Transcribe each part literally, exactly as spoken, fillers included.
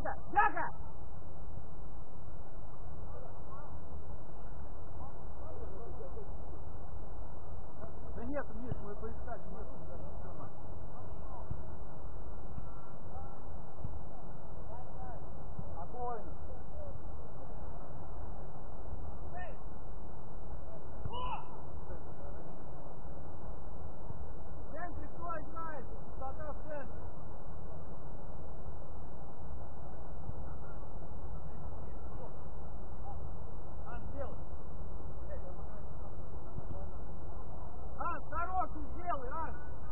Яга! Яга! Да нет, Миш, мы поискали, нет, да, ничего. Спокойно. В центре кто играет? Пустота в центре. А, сделай. А, хороший сделай, а!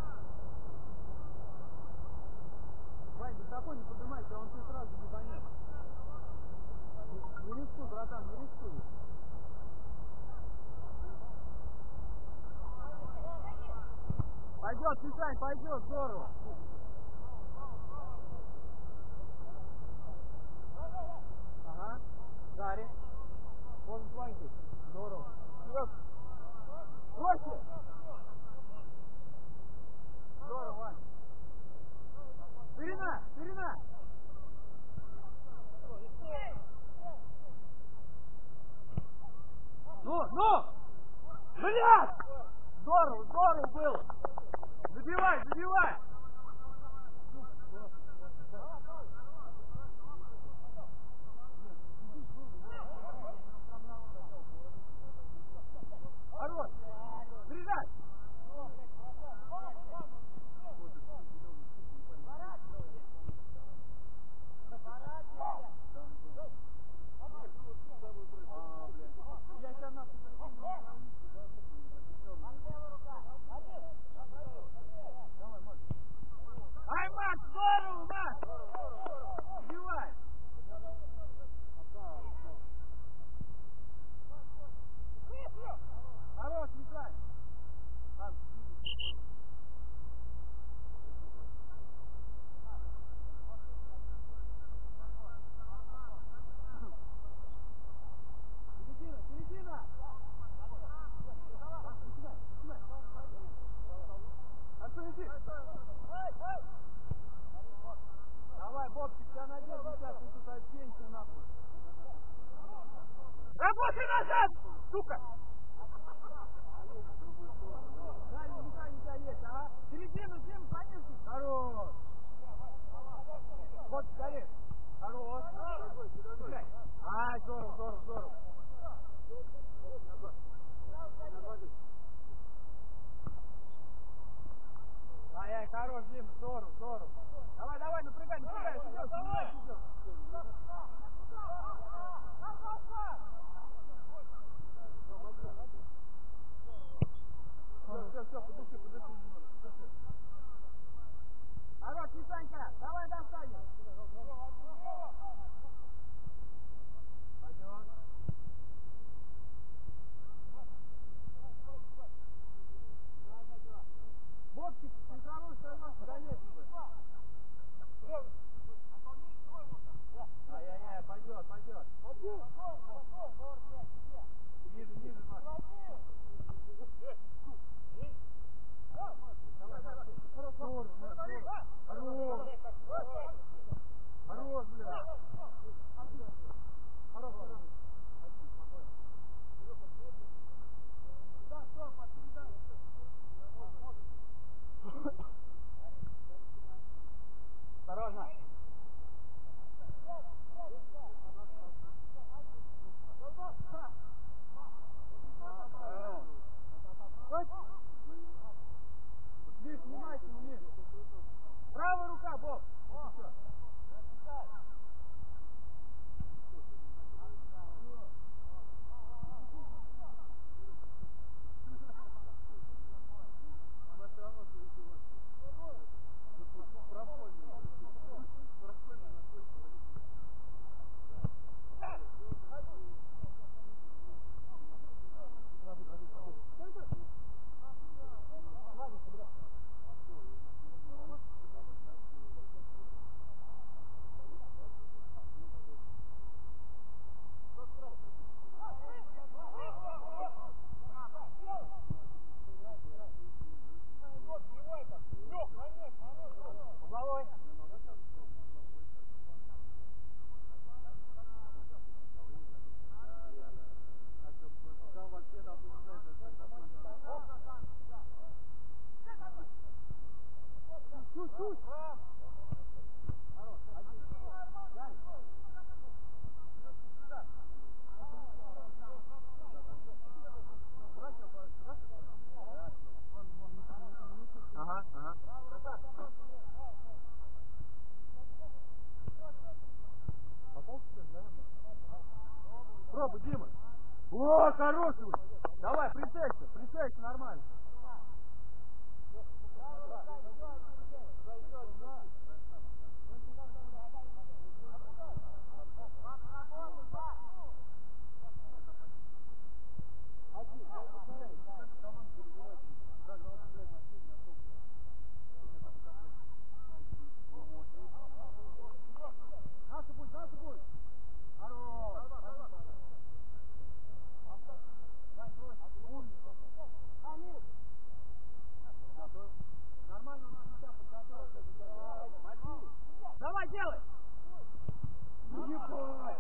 Вань, высоко не поднимайся, он тебе сразу не поймет. Не, не рискуй, братан, не рискуй. Пойдет, Мишань, пойдет, здорово. Ага, Гарри. Можно с Ванькой. Здорово. Вперед. Проще. Здорово, Вань. Ширина, ширина. Ну, ну! Блядь! Здорово, здорово было! Забивай, забивай! Хорош! Заряжай! Я сейчас нахуй. Ай, Макс, здорово, Макс! Убивай! Хорош, Мишань! Ан, середина, середина! Начинай, начинай! Антон, иди! Давай, Бобчик, тебя надежда сейчас, ты тут отпенься нахуй. Работай назад, сука! Дальний механик у тебя есть, ага. Середину, Дима, конечно. Хорош. Вот, скорее. Хорош. Играй. Ай, здорово, здорово, здорово. Ай-ай, хорош, Дима, здорово, здорово. Давай, давай, напрягай, напрягай, идет, давай, идет. Все, все, все, подыши, подыши немного, подыши. Хорош, Мишанька, давай достанем. Пойдем. Бобчик, ты хорош, хорош, конечно же. Ай-яй-яй, пойдет, пойдет. Ниже, ниже, Макс. Давай, давай. Хорош, хорош, хорош. Хорош, блин. Хорош, хорош. Один, спокойно. Да, стоп, отпередай. Осторожно. Миш, внимательно, Миш. Правая рука, Боб. Если что. Она все равно О, хороший! Давай, прицелься, прицелься, нормально. Наша будет, наша будет. Хорош. Нормально, он себя подготовился. Давай, делай! Не ебать!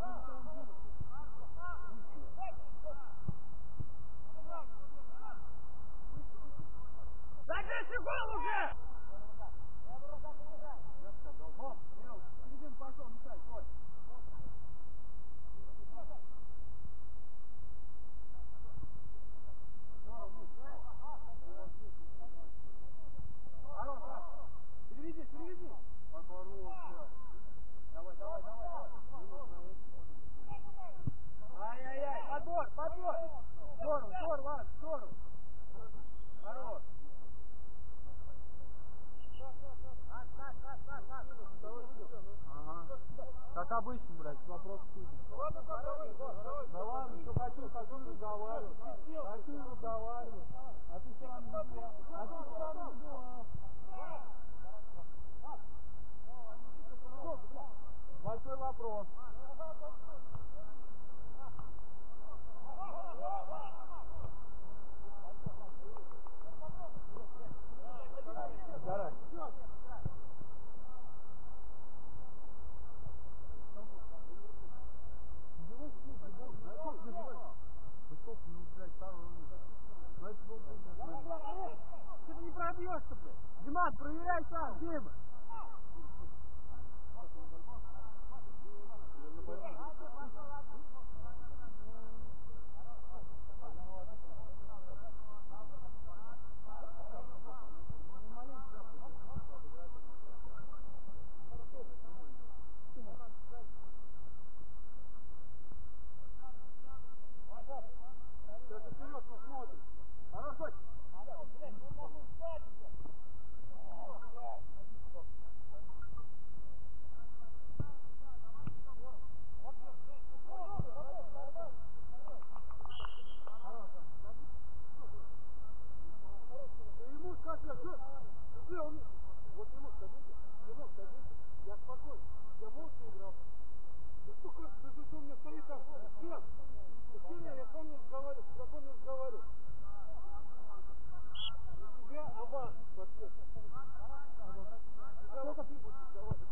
Закройте гол уже! Я сказал. О, Лео, в середину пошел, Михай, твой. Хорош, да. Переведи, переведи. Давай, давай, давай, давай. Ай-яй-яй, подбор, подбор. Здорово, здорово, ладно, здорово. Хорош. Ага. Как обычно, блядь, вопрос судит. Да ладно, что хочу, хочу разговаривать. Хочу разговаривать. А ты что нам забивал? А ты что нам забивал? Большой вопрос. Давай. Ты не пробьешься, блядь. Диман, проверяй сам, Дима. Вот ему скажите, ему скажите, я спокойно, я молча играл. Ну что, как, ты, ты у меня стоит там, с кем? С кем я, я с вами не разговариваю, с драконом не разговариваю. Не тебя, а вас, вообще. Тебя вас не будет разговаривать.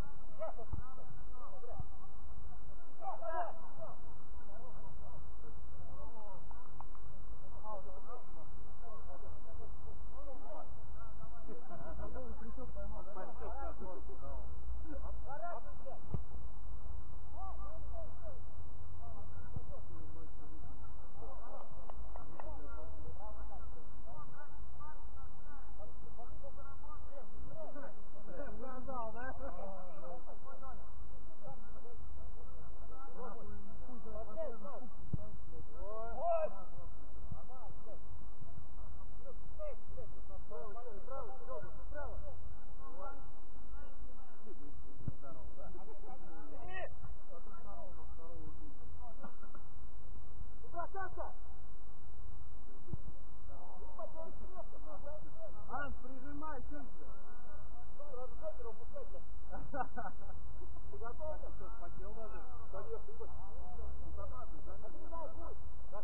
Анс, прижимай, что ли? Сразу Джокера упускать, бля. Ты готов? Ты что, спотел даже? Конечно. Информацию занял. Как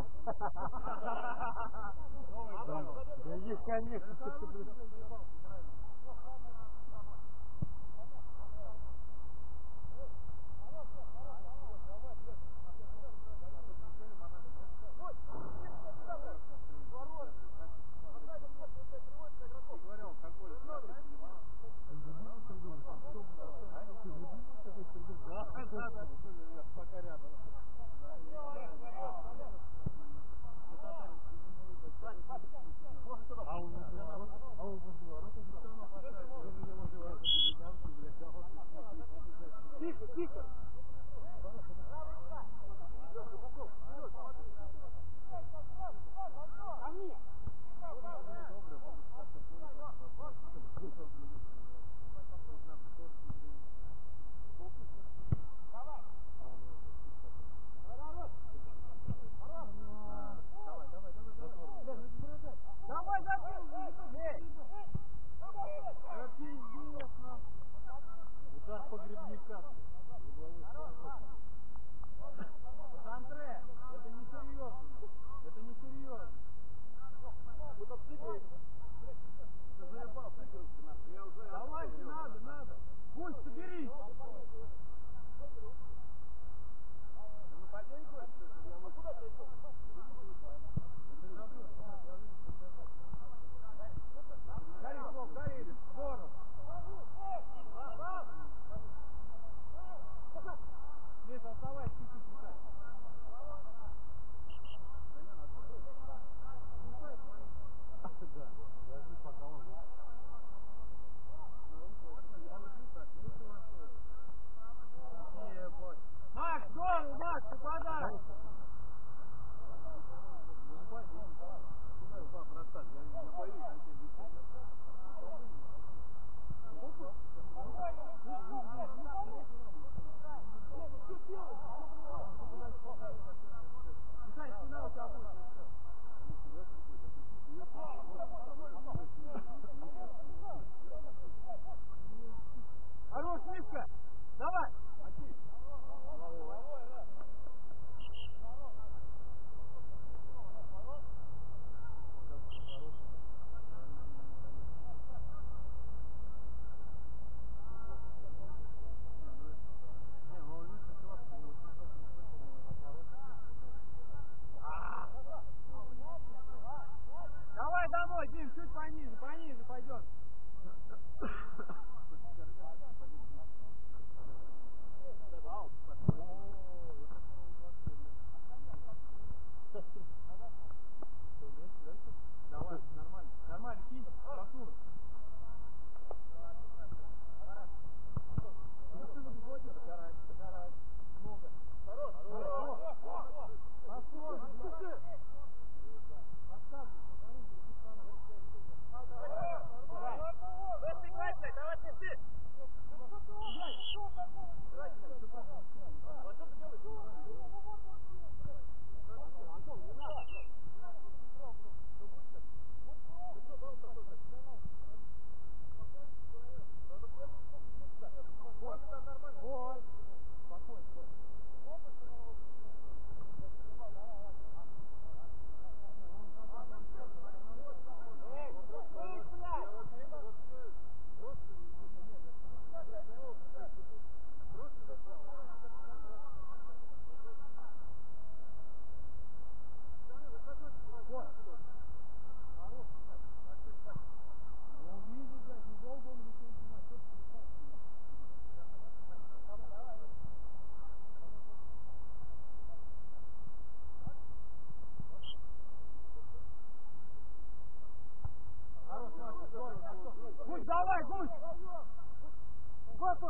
это? Да есть, конечно, что ты, блин. А он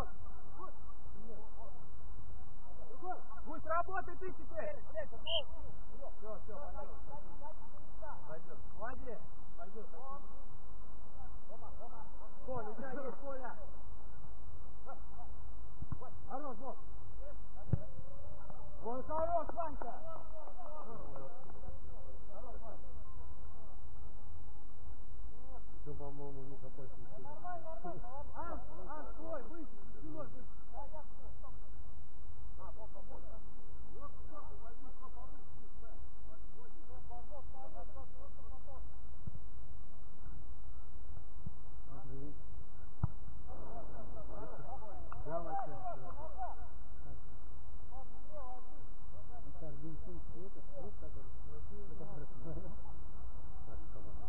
Пусть работай ты теперь! Все, все, пойдет. Пойдет. Молодец. Пойдет. Коля, у тебя есть, Коля. Хорош, Бог. Ой, хорош, Ванька. Что, по-моему, не копать ничего. А, а, стой, выше, спиной выше. Это аргентинский, это клуб, который вы как раз говорил. Наша команда.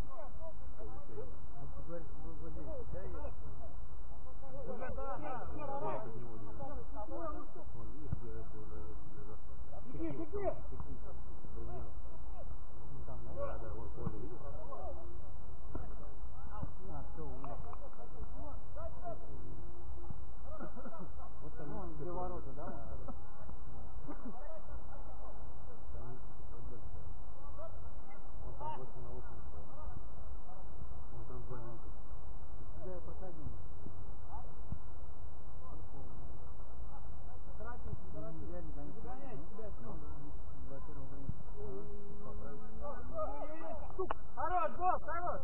А ты говоришь, вы владеете, да? Уже да, да. Он, видишь, где это уже... Беги, беги! Принял. Ну там, да? Да, да, вот поле, видишь? А, все, увидел. Вот там, ну, где ворота, да? Он там восемь на восемь стоит. Он там два минуты. Сюда я проходил. Торопись, не торопись. Не загоняй себя сильно. До первого времени. Хорош, гол, хорош!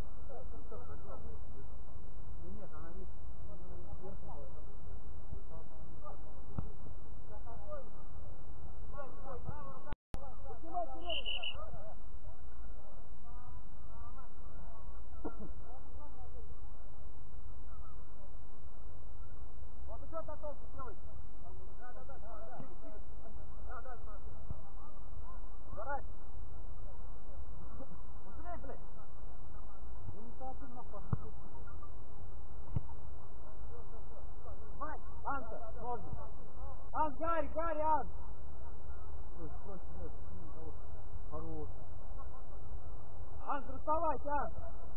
Да нет, она видит, сверху должна быть. Вот и что Татовку делает? Да, да, да, да. Двигай, двигай. Да, да, да. Давай. Быстрей, блядь. Я не торопи нахуй. Мать, Анка, можно. Ан, Гарри, Гарри, Ан. Проще, проще, блядь. Хорош. Ан, расставайся, Ан.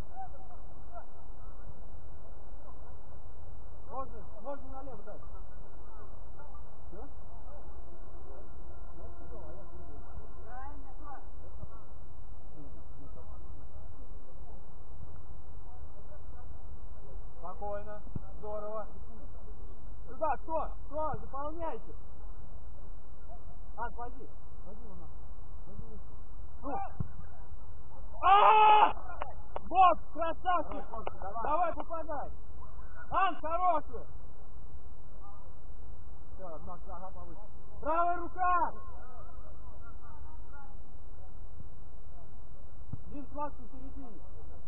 Можно, можно налево дать. Все? Ну, все, а я буду. Спокойно, здорово. Сюда, кто? Кто? Заполняйте. Ан, пойди. Пойди вон нахуй. Пойди выше. Ааа! Вот, красавчик! Давай, попадай! Ан, хорошую! Все, Макс, ага, повыше. Правая рука! Один флаг посередине.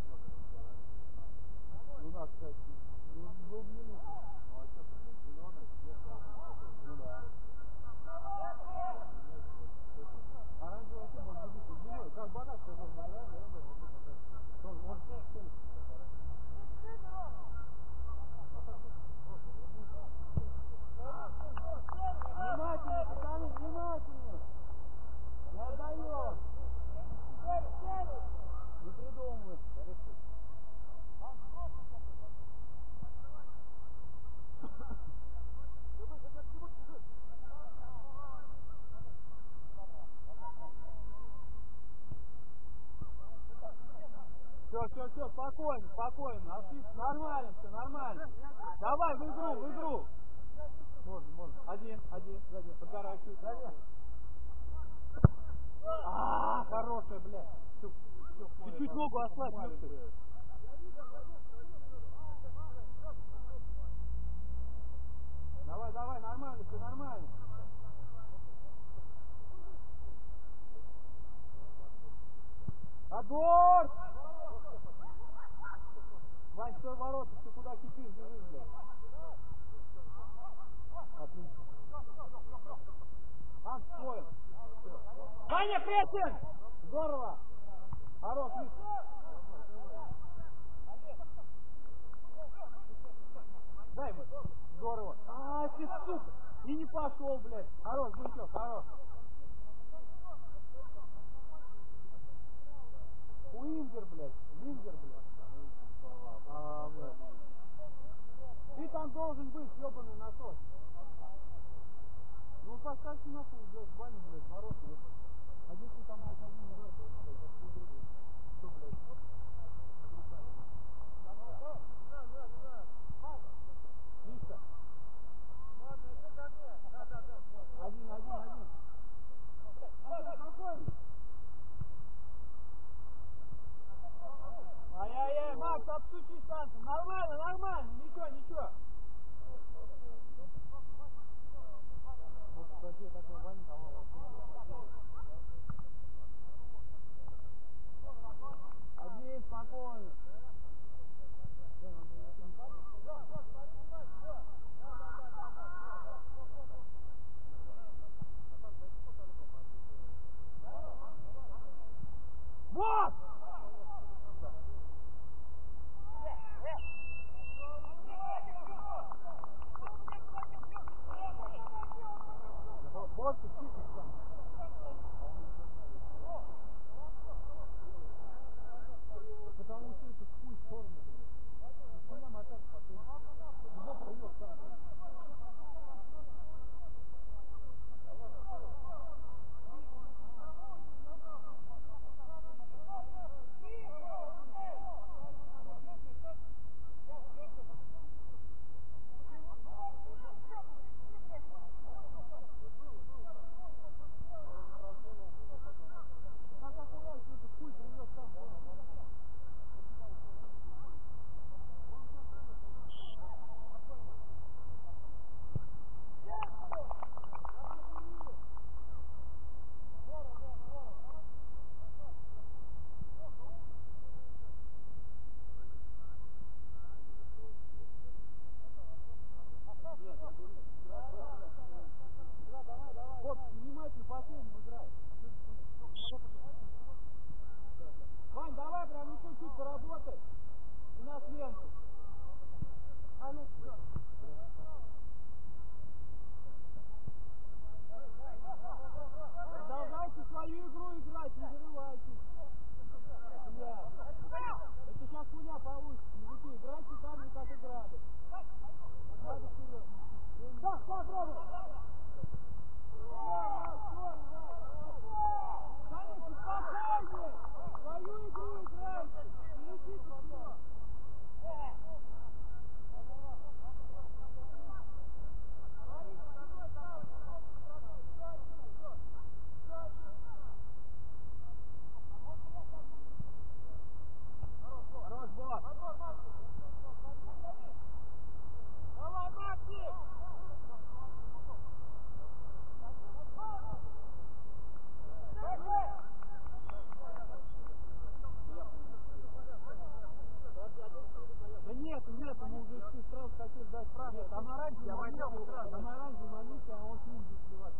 Ну да, кстати. Ну, был еле. Ну а что, блядь, зеленый, цвет ну да. Оранжевый вообще был забитый. Зеленый, как багаж, я должен играть, да? Он может тоже целиться. Внимательнее, пацаны, внимательнее! Не отдаем! Не придумывай! Все, все, все, спокойно, спокойно, отлично, нормально, все, нормально. Давай в игру, в игру. Можно, можно. Один, один, сзади, подгорачивай. А, хорошая, блядь. Чуть-чуть ногу ослабь, Люкс. Давай, давай, нормально, все нормально. Отбор! Вань, стой ворота, ты куда кипишь, бежишь, блядь. Отлично. Ан, стой. Ваня, прессинг! Здорово! Хорош, Вик. Дай ему. Здорово. А, ты сука! И не пошел, блядь. Хорош, Гунчев, хорош. Уингер, блядь. Вингер, блядь. А, блядь. Ты он должен быть, ёбаный насос. Ну поставьте нахуй, блядь, в баню, блядь, ворот, ёбаный. А если там, блядь, один удар, блядь, блядь, откуда, что, блядь, руками. Мишка. Один, один, один. Ай-яй-яй, Макс, обсучи станцию. Нормально, нормально, ничего, ничего. Вот вообще такой Ваня давал. Один, спокойно. Вот! Боссы, тихо там. Потому что это хуй черный, блядь. Нихуя мотаться потом. Бог привел сам, блядь. Как охуя, что этот хуй привез сам, блядь. Вот, внимательно, последним играй. Вань, давай прям еще чуть поработай. И на сменку. Продолжайте свою игру играть, не зарывайтесь. Бля. Это сейчас хуйня получится. Мужики, играйте так же, как играли. Надо вперед. Да, попробуй. Саня, спокойнее. Свою игру играйте. Не летите все. Хорош, босс! Давай, Максим! Да нет, нет, мы уже все сразу хотели дать право. Там оранжевый манишка, там оранжевый манишка, а он с ним будет сливаться.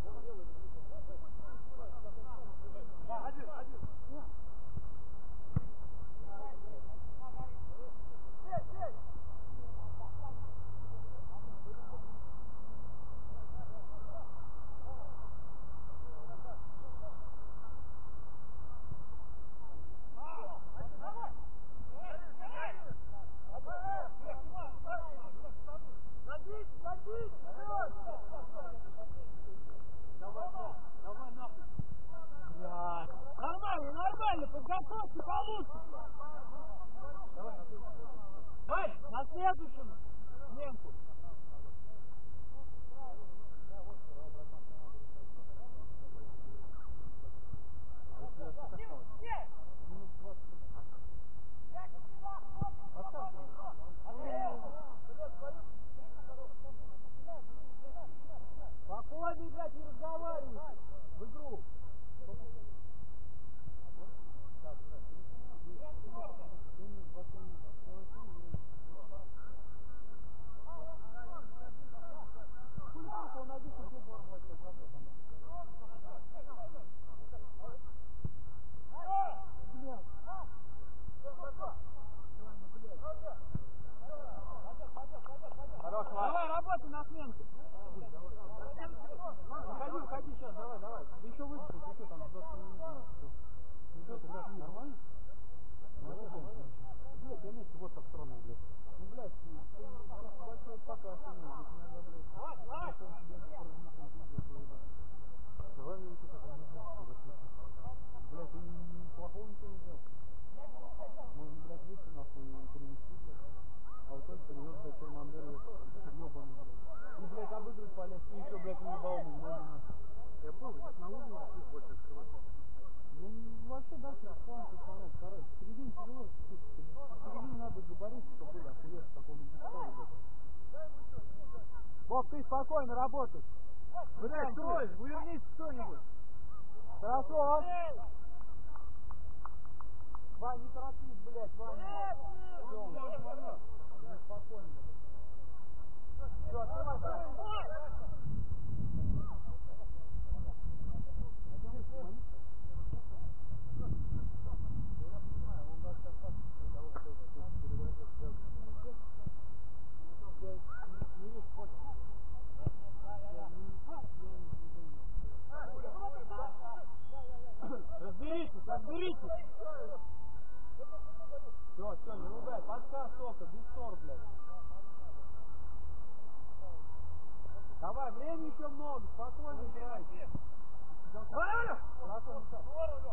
Один, один. Давай нахуй. Бля. Нормально, нормально, подготовьте получше. Давай на следующем. Вань, на следующем сменку. Минут двадцать. Спокойно, блядь, не разговаривайте. В игру. Так, семь минут, двадцать минут. Хули он один, что бег вообще правда. Блядь. Хорош, давай, работай на сменку. Уходи, уходи сейчас, давай, давай. Да еще выйдешь, ты что там, двадцать минут. Ну что ты, как, нормально? Нормально? Блядь, я вместе вот так странно, блядь. блядь, большой пока что нет, здесь не надо, блядь. Телефон тебе порожняком пиздец, я ебать. Давай мне ничего такого не сделал, что больше ничего. Блядь, ты ни плохого ничего не сделал. Можно, блядь, выйти нахуй и привезти, блядь. А в итоге привез, блядь, Чермандер, ебаный, блядь. И, блядь, обыгрывать полез, и еще, блядь, не дал ему в ноги, нахуй. Я понял, так на уровне здесь больше открываться. Ну, вообще, да, через фланг, фланг, второй. В середине тяжело, в середине надо габарит, чтобы были охуеть, как он убежал, блядь. Боб, ты спокойно работаешь. Блядь, стой, увернись кто-нибудь. Хорошо. Вань, не торопись, блядь, Ваня. Все, уже спокойно. Все, открывай, блядь. Я понимаю, он даже сейчас так давай тоже переводит. Я не вижу, понял. Я не Разберитесь, разберитесь. Все, все, не ругай, подкаст только, без ссор, блядь. Давай, времени еще много, спокойно играйте. Хорошо, Миша.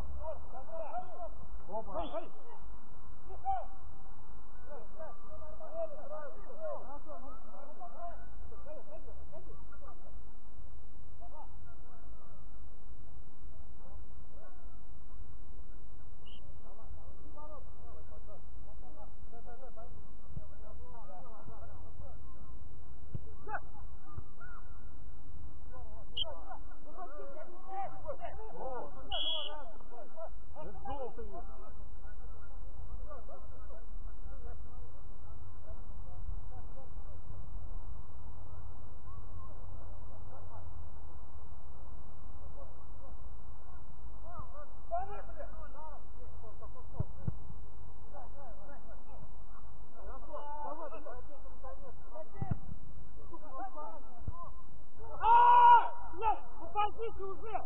Опа. Попадите уже!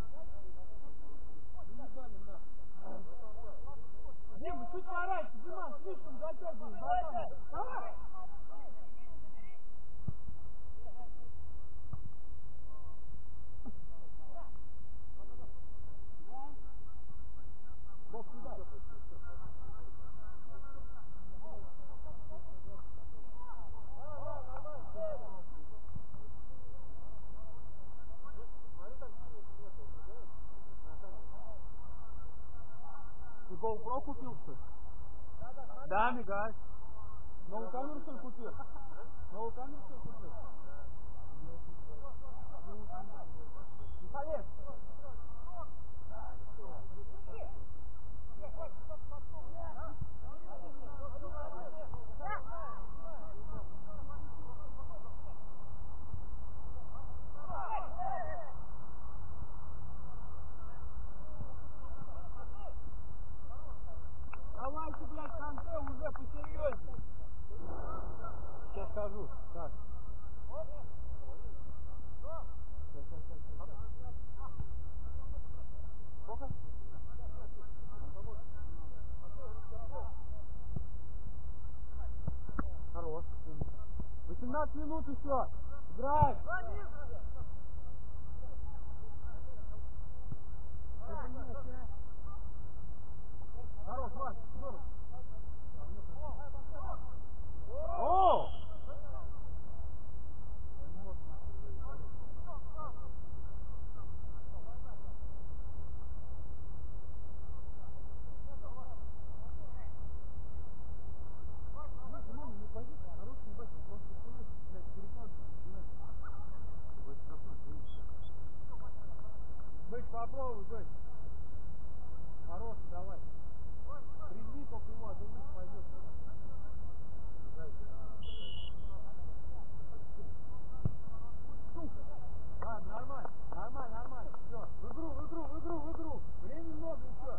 Заебали нахуй. Дима, чуть пораньше, Диман, слишком затягиваешь. Давай! Бог, сюда. Ты GoPro купил, что ли? Да, мигай. Новую камеру, что ли, купил? Новую камеру, что ли, купил? Полез! Давайте, блядь, в конце уже посерьезнее. Сейчас скажу. Так. Сейчас, сейчас, сейчас, сейчас. Сколько? Хорош. восемнадцать минут еще. Играй. Хорош, Вась, здорово. О! Быть, попробуй, быть. Хороший, давай. Прижми только его, а то выше пойдет. Да, нормально, нормально, нормально. Все, в игру, в игру, в игру, в игру. Времени много еще.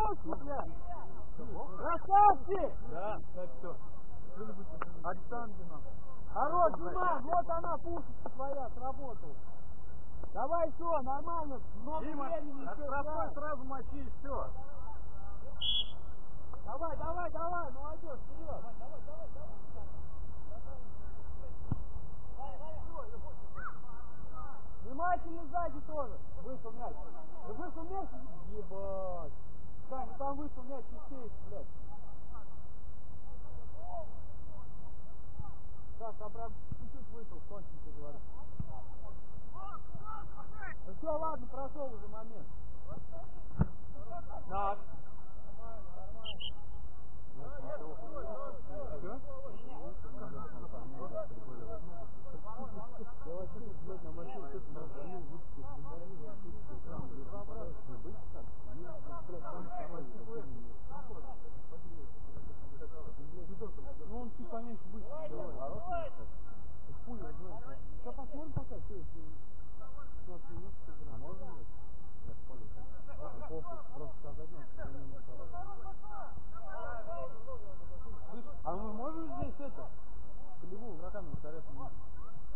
Красавчик, блядь! Красавчик! Да, кстати, что? Александр, хорош, Дима, вот она, пушечка твоя, сработала. Давай еще, нормально, много Дима, времени еще. Дима, сразу мочи и все. Давай, давай, давай, молодежь, вперед. Давай, давай, давай. Внимательно сзади тоже. Вышел мяч. Вышел мяч. Ебать. Там, там вышел мяч чистейший, блядь. Так, там прям чуть-чуть вышел, точненько говорю. Ну все, ладно, прошел уже момент. Так. Я вообще, блядь, на машине что-то разгонил, выпустил, бомбарил, выпустил, там, я попадающий быть, так, блядь, там второй, ну он чуть поменьше быть, давай, хуй его знает. Сейчас посмотрим пока, что если шестнадцать минут, а можно нет? Я спалю, там, похуй, просто сказать надо, что я не второй. Слышь, а мы можем здесь это, полевую ураган повторять не можем?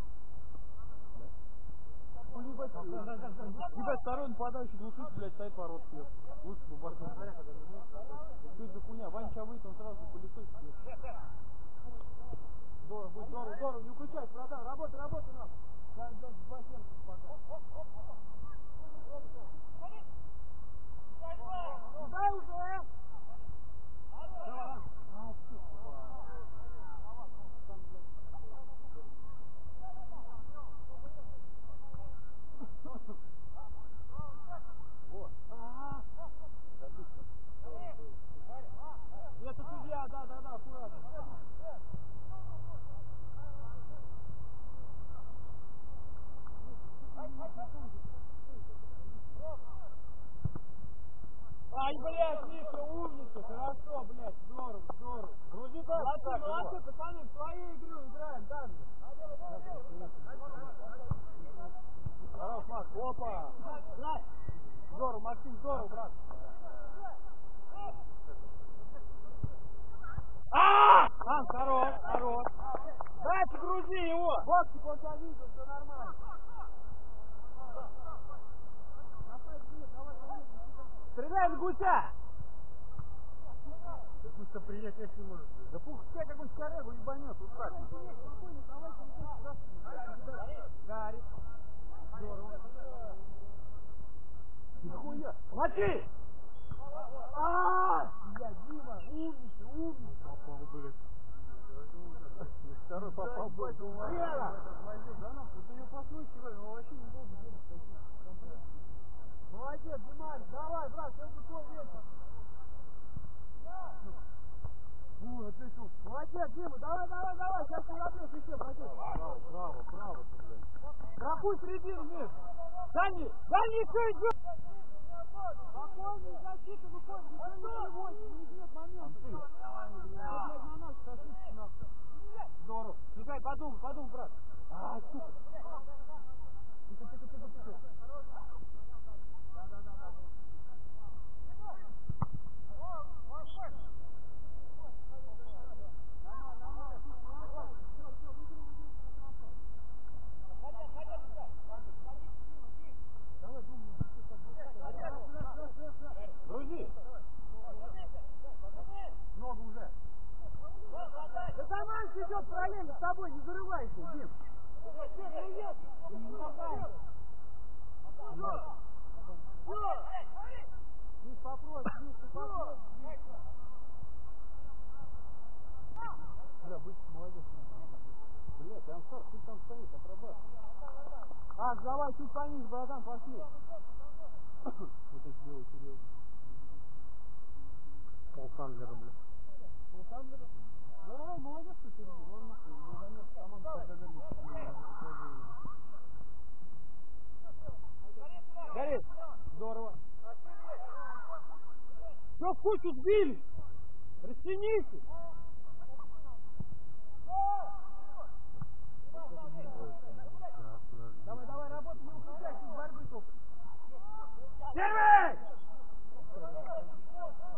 Ебать, ебать, второй нападающий глушит, блядь, стоит ворот пьет. Лучше бы башню. Что это за хуйня? Ваня сейчас выйдет, он сразу пылесосит пьет. Здорово, будет здорово, здорово, не выключайся, братан, работай, работай нам. Там, блядь, два сердца пока. Дай уже! А, сука. Там, блядь. Вот. А-а-а. Это судья, да, да, да, аккуратно. Ай, блядь, Миша, умница, хорошо, блядь, здорово, здорово. Грузи так, молодцы, так, молодцы, пацаны, в твою игру играем, да? Хорош, Макс, опа! Здорово, Максим, здорово, брат. А! Ан, хорош, хорош. Дайте, грузи его! Боксик, он тебя видел, все нормально. Стреляй в гуся! Да пусть-то приехать не может быть. Да пусть тебя какой-нибудь корягу ебанет, вот так. Спокойно, давайте, давайте. Гарри. Здорово. Нихуя! Мочи! Ааа! Блядь, Дима, умница, умница. Попал, блядь. Второй попал, блядь. Вера! Да нахуй, ты ее послушай, но вообще не должен делать такие. Молодец, Димарик, давай, брат, сегодня твой вечер. Фу, ответил. Молодец, Дима, давай, давай, давай, сейчас ты забьешь еще, братец. Право, право, право, блядь. Страхуй середину, Миш. Дальний, дальний еще идет. Спокойно, защита выходит, ничего не приводит, у них нет момента. Ты, блядь, на наших ошибки нахуй. Здорово. Никай, подумай, подумай, брат. А, сука. Тихо, тихо, тихо, тихо. Да, да, да, да. Грузи! Много уже. Да Таманс идет параллельно с тобой, не зарывайся, Дим. Не хватает. Миш, попросишь, Миш, ты попросишь. Бля, бычка молодец. Блядь, Ансар, ты там стоит, отрабатывай. А, давай чуть пониже, братан, пошли. Вот эти белые серьезные. Пол Сандлера, бля. Пол Сандлера? Да, молодец, что ты любишь. Он нахуй, не замер команду поговорить. Горит! Здорово. Все в кучу сбили! Растяните! Давай, давай, работай, не выключайся из борьбы только. Первый!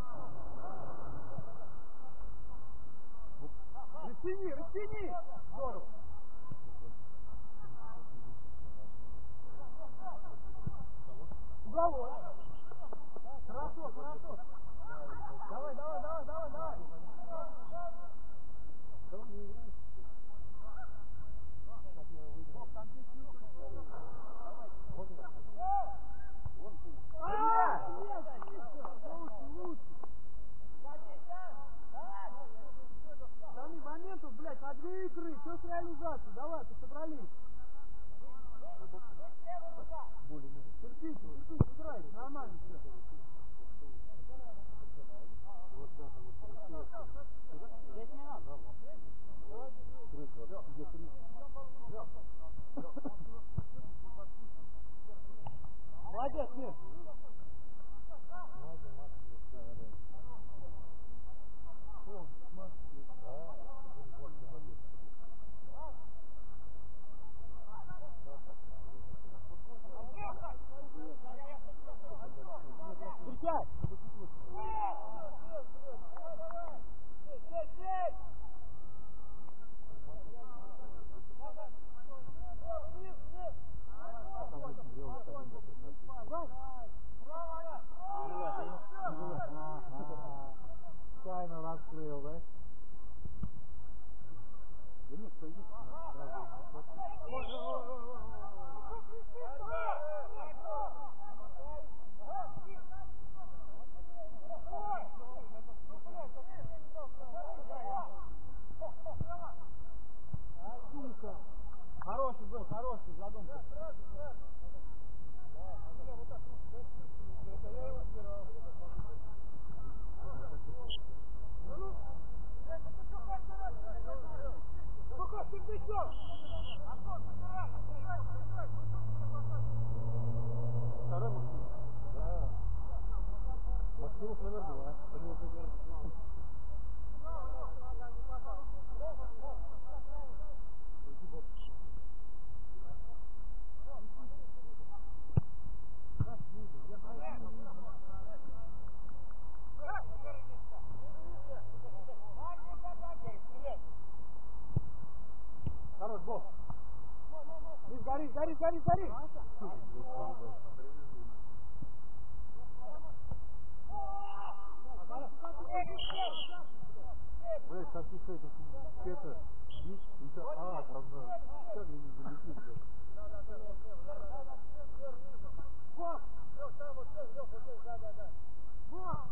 Второй Максим. Да. Максимов номер два. Второй номер два. Хорош, бог. Гори, гори, гори, гори. Блять, там тихо это, это, бить, еще, а, там, да, как они залетит, блядь. Бог! Там вот здесь, Лёх, вот здесь, да, да, да. Бог!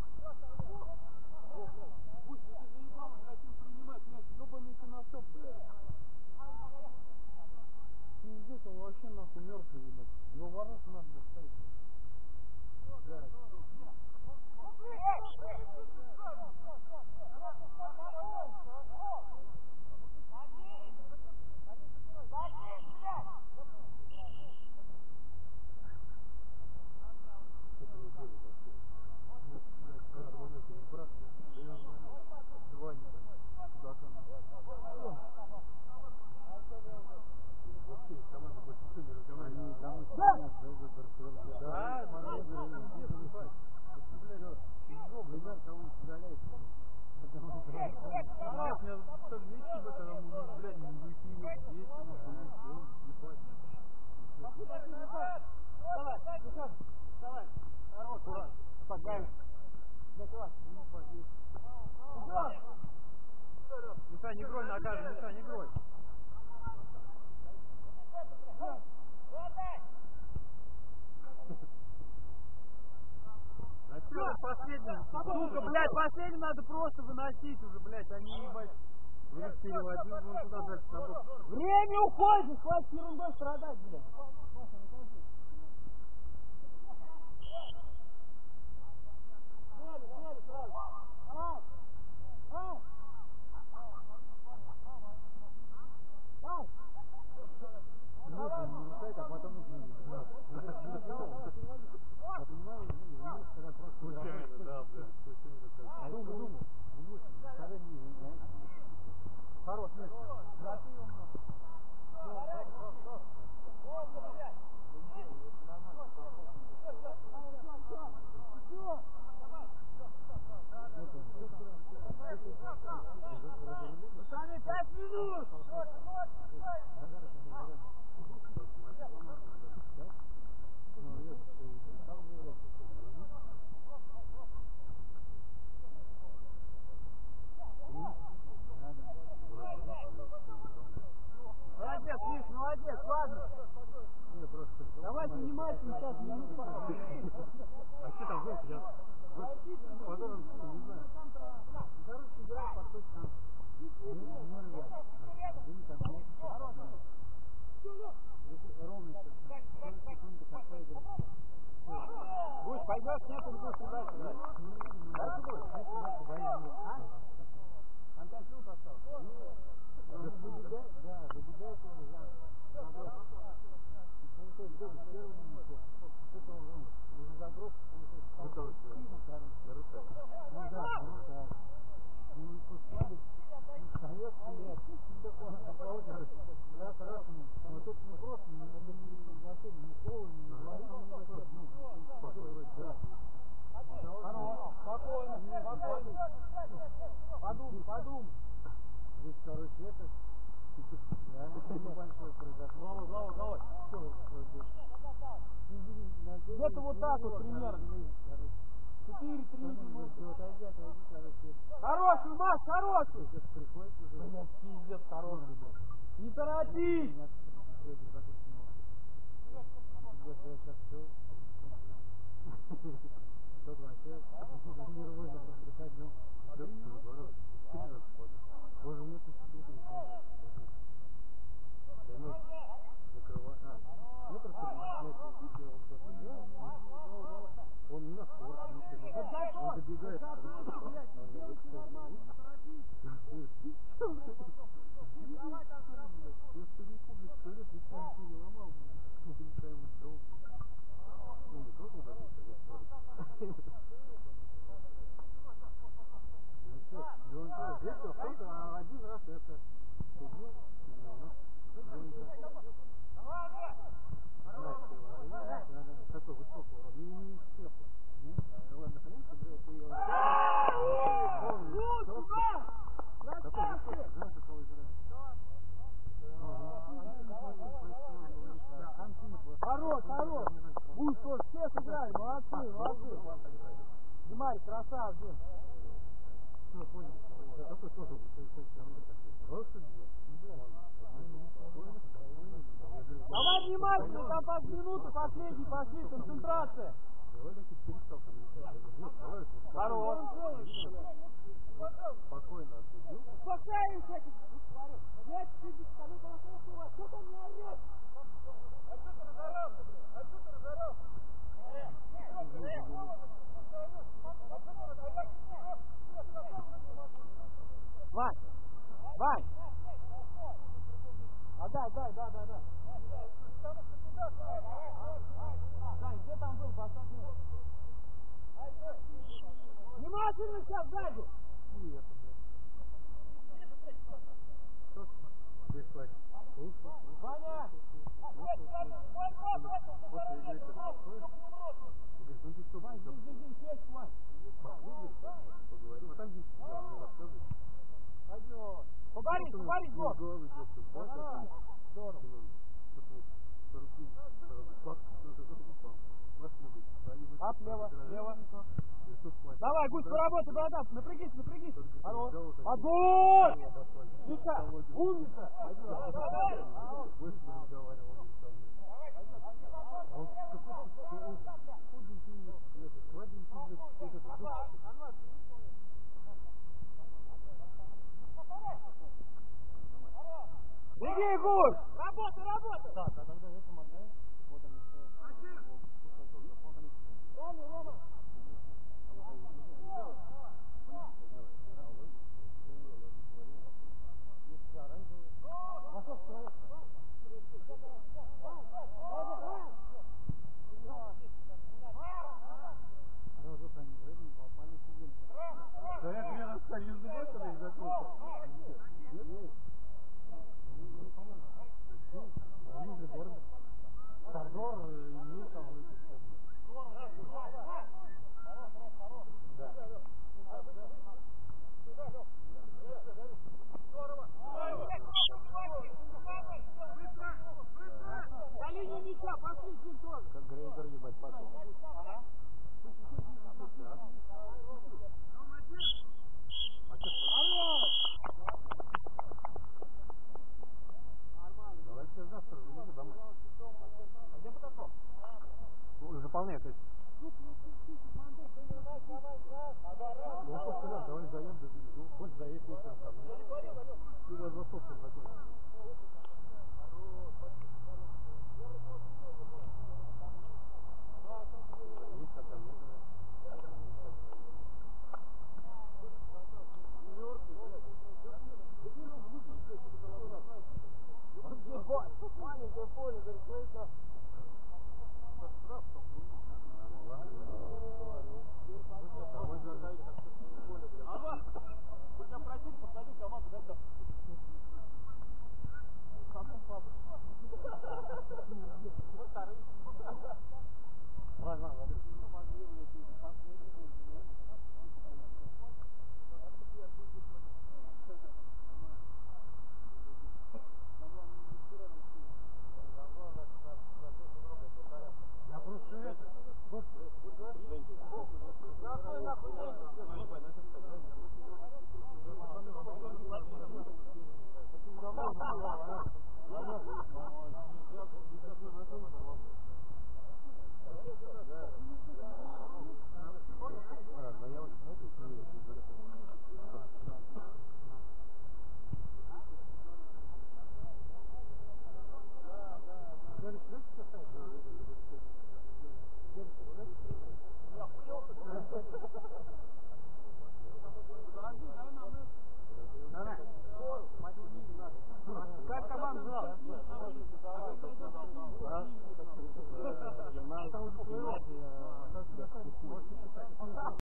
Бог, блядь, пусть, ну ты заебал, блядь, им принимать мяч, ёбаный ты на стоп, блядь. Пиздец, он вообще нахуй мертвый, ебать. Его ворота надо достать. Блядь. Вообще из команды больше никто не разговаривает. Там и да, смотри, пиздец, ебать. Блядь, чужого, блядь, кого удаляет. Пиздец, меня так вечно, ебать, когда мужики, блядь, мужики, дети, нахуй, школы, ебать. Давай, Миша, давай. Хорош, ура. Поддай. Ебать, есть. Миша, не грой ногами, Миша, не грой. А что последним? Сука, блядь, последним надо просто выносить уже, блядь, а не ебать. Вынес переводил, вон туда дальше на бок. Время уходит, хватит ерундой страдать, блядь. Сняли, сняли сразу. Давай. Давай. Давай. Можно не нарушать, а потом извинить. Я понимаю, когда просто... Случайно, да, блядь, случайно так. Думай, думай. Когда не извиняйся. Хорош, нет. Браты его много. Пацаны, пять минут! Молодец, Миш, молодец, ладно. Не, просто... Давайте внимательно, сейчас минут пора. А что там был сейчас? Потом, не знаю. Короче, играть по сути там. Не рвать. Один там нет. Ровно сорок секунд до конца игры. Будешь пойдешь, нет, или будешь играть? Дальше будешь? А? Там пять минут осталось. Выбегает, да, выбегает он за заброс. И получает гол с первого минуты. С этого он уже заброс, получает спину, короче. Нарушает. Ну да, нарушает. Ну и пустили, не встает, блядь. Такого, короче. Раз, раз, ну, вот тут не просто, вообще ни слова не говорит, он не просто, ну, все вроде, да. Спокойно, спокойно. Подумай, подумай. Здесь, короче, это... Да, это небольшое произошло. Головой, головой, головой. Все, вот здесь. Где-то вот так вот примерно. четыре-три минуты. Отойди, отойди, короче. Хороший, Маш, хороший. Здесь приходит уже. Блять, пиздец, хороший, блядь. Не торопись. Я сейчас все. Тот вообще нервозно просто приходил. Боже, нет, ты сидел, займешь, закрывай. А, нет, раскрывай, он просто делает. Он не на скорость, он добегает. Блядь, делайте нормально, не торопись. Давай там, это судил, такой высокого уровня, и не из всех. Ладно, конечно, ты ее... Хорош, хорош! Будь, что, все сыграли, молодцы, молодцы! Димарь, красавец, Дим! Ну, понял. Я такой тоже просто давай внимательно, там под минуту последний пошли, концентрация! Хорош! Спокойно отсудил. Успокаивайся! Нет, сидишь, скажи, что у вас, что там не орёт? А что ты разорался, блин? А что ты разорался? Вань! Вань! Отдай, дай, да, да, да. Сань, где там был? Поставь его. Внимательно сейчас сзади! И это, блядь. Что? Здесь хватит. Ваня! После игры ты подходишь и говоришь, ну ты что, Вань, здесь, здесь, здесь, печку, Вань! пошли, говорит, поговорим, а там есть тебя, он мне рассказывает. Пойдем! Поборись, поборись, Бог! Головы просто, да? Здорово! С руки сразу бах, кто-то упал. Пошли, говорит, Ап, лево, лево. Давай, Гусь, поработай, борода, напрягись, напрягись. Хорош. Огонь! Вика, умница! Больше не разговаривал, он говорит, со мной. Он какой-то худенький, сладенький, вот этот. Беги, Гусь! Работай, работай! Так, а тогда этим отдай. Вот они стоят. Дали, Рома! Есть оранжевый. Восток, человек. Разок они выйдем, попали сидели. Да я тебе расскажу, не забыл, когда их закрылся? Есть. Южный город. Сардор и там выпустил. Да. На линию мяча, пошли, Дим, тоже. Как грейдер, ебать, пошел. Ага. Давайте завтра завезу домой. А где Потаков? Заполняй, то есть. Ну, хоть раз, давай заедем, довезу. Хоть заедь вечером ко мне. Ты вас за сколько закончишь? Есть такая, нет? Маленькое поле, говорит, слышно. Алло, вы тебя просили посадить команду, дай там. Кому папа? Вот вторые. Ладно, ладно. Могли, блядь, и последний. Я просто это. Вот. Нахуй, нахуй, как команда знала? Гимназия.